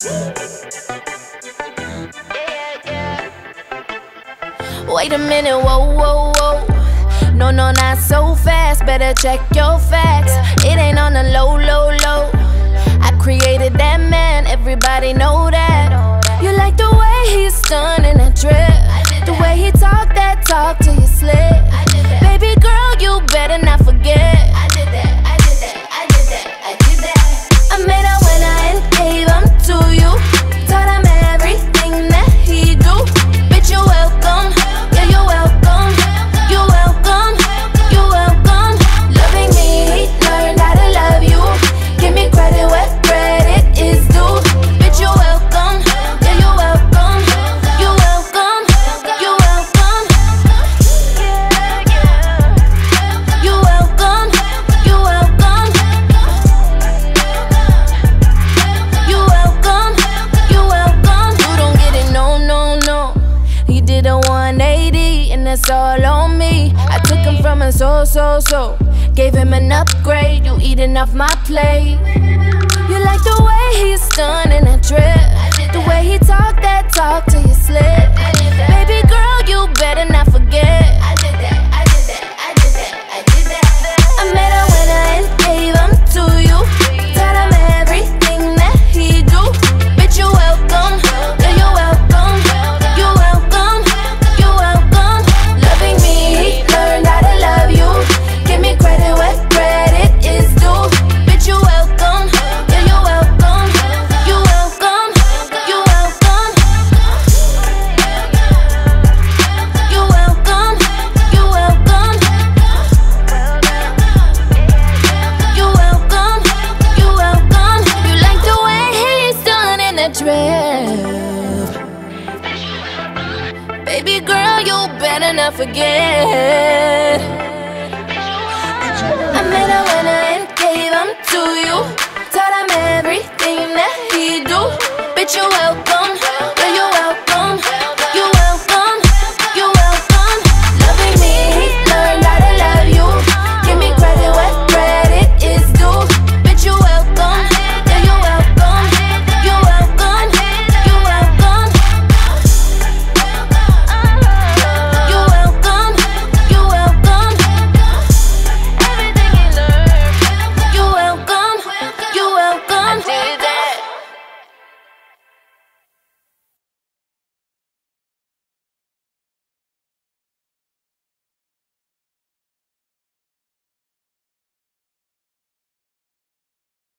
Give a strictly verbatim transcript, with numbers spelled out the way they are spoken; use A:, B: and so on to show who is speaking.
A: Wait a minute, whoa, whoa, whoa. No, no, not so fast, better check your facts. It ain't on the low, low, low. I created that man, everybody know that. You like the way he's stunning that drip, the way he talk that talk till you slip. Baby girl, you better not forget. I did that, I did that, I did that, I did that. I met her when I gave him to you. Taught him everything that he do. Bitch, you welcome. Yeah, you welcome. You welcome. You welcome. Loving me, he learned how to love you. Give me credit where credit is due. Bitch, you welcome. Yeah, you welcome. You welcome. You welcome. You welcome. You welcome. You welcome. You welcome. You don't get it, no, no, no. He did a one eighty and that's all on me. I took him from a so, so, so. Gave him an upgrade, you eating off my plate. You like the way he's stunning that drip, the way he talk that talk till you slip. Baby girl, you better not forget. I did that, I did that, I did that, I did that. I met her when I gave him to you. Taught him everything that he do. Bitch, you welcome. Yeah, you welcome. You welcome. You welcome. Loving me, he learned how to love you. Give me credit where credit is due. Bitch, you welcome. Yeah, you welcome. You welcome. You welcome. You welcome. You welcome. You welcome. You welcome. You like the way he's done in the drip. Baby girl, you better not forget. I met her when I gave him to you. Taught him everything that he do. Bitch, you welcome.